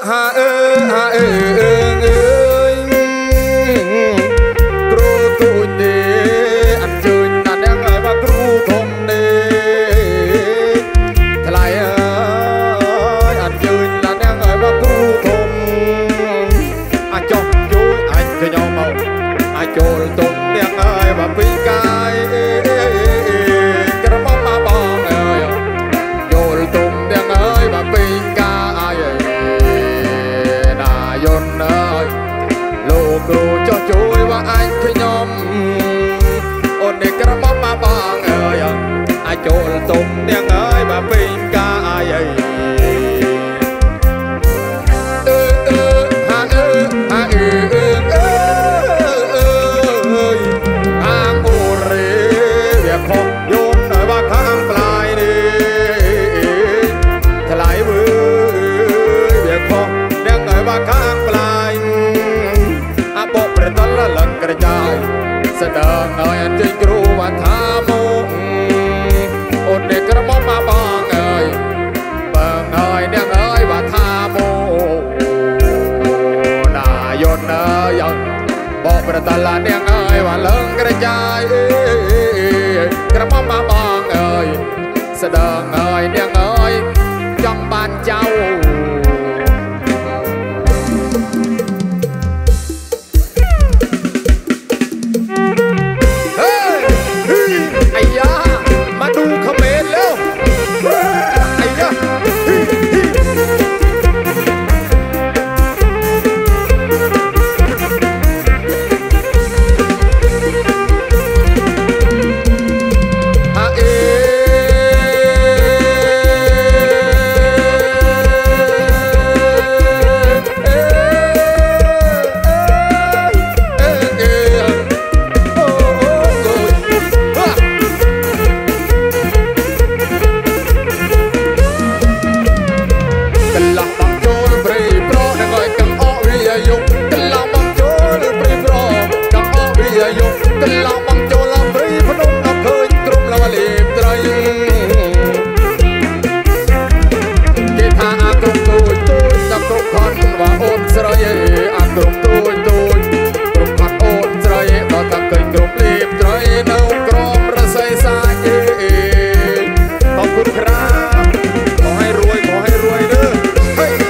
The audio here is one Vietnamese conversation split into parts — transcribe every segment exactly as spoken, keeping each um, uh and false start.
ha ơ ha ơ ơi cru tụi đi ăn chơi nàn em ơi mà cru thông đi thay lại ơi ăn chơi nàn em ơi mà cru thông anh cho chuối anh cho nhau màu anh cho tụng em ơi mà phi cay cái đó mà bong ơi cho tụng em ơi mà phi cay nà yôn ơi lô cru cho chuối và anh cho nhóm ôn đi cái đó mà bong ơi anh cho tụng em ơi mà phi cay sedang ngơi trên kru và tha mông ôn để cái món mà bong ơi bờ ngơi nè ơi và tha mông nà yôn ơi bỏ bờ ta là nè ơi và lớn cái trai cái món mà bong ơi sedang ngơi nè ơi trong ban cháu Hãy subscribe cho kênh Ghiền Mì Gõ để không bỏ lỡ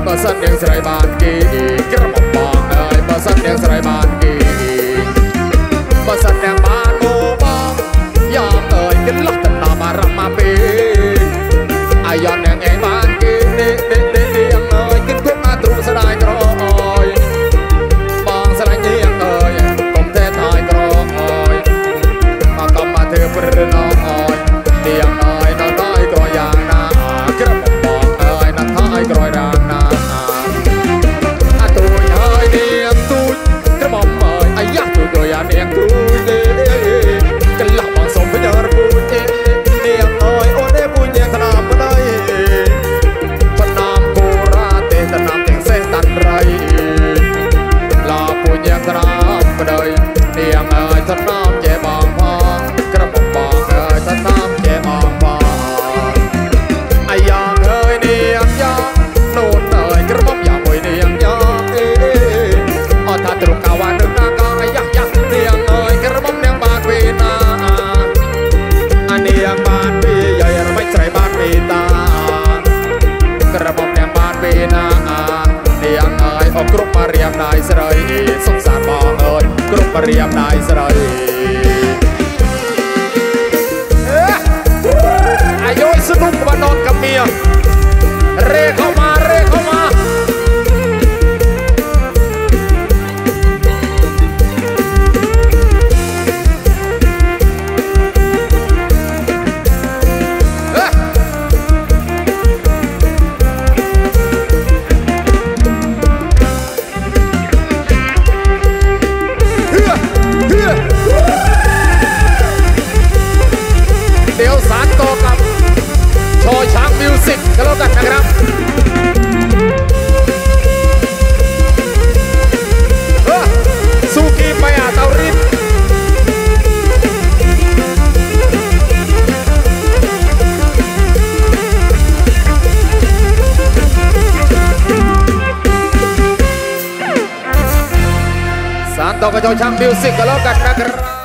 บสันเดียงสลายบานกีกระหม่อมบองเอ้ยบสันเดียงสลายบานกีบสันเดียงบานโมบองยอมเอ้ยกินลักตันนามารับมาปีอายอนเดียงไอ้บานกีเดเดเดเดียงเอ้ยกินกุ้งอาตรูสลายกรอยบองสลายเนียงเอ้ยต้มเทตายกรอยมากำมาเธอปรือน้อยเดียงเอ้ยน้อยน้อยกรอยยางนากระหม่อมบองเอ้ยน้อยน้อยกรอยรางนาอาตุยเอ้ยเดียงตุยกระหม่อมเอ้ยไอ้ยักษ์ตุยตุยอันเดียงตุยเด้กันหลับมองสมพยาระบุญเเดียงเอ้ยโอ้เด้บุญเดียงขนามมาได้พนามโกราเตตนามเตียงเส้นตันไรลาบุญเดียงขนามมาได้เดียงเอ้ยทนามเจ็บบางพองกระหม่อมบองเอ้ยทนามเจ็บบางพองไอ้ยางเอ้ยเดียงยางโน่นเอ้ยกระหม่อมยางมวยเดียงยางเอ้ยอ๋อถ้าตรุกกาวันนึกนากาไอ้ยักยักเดียงเอ้ยกระหม่อมเดียงบานเวนาอันเดียงบานเวใหญ่เราไม่ใส่บานเวตากระหม่อมเดียงบานเวนาเดียงเอ้ยออกกรุ๊ปมาเรียมนายสระสงสารมองเอ้ยกรุ๊ปมาเรียมนายสระอายุสนุกมานอนกับเมียเร่เข้ามาเร่เข้ามาเดี๋ยวสารต่อกับโชว์ช้างมิวสิกกันแล้วกันนะครับซูกิไปอาเตารินสารต่อกับโชว์ช้างมิวสิกกันแล้วกันนะครับ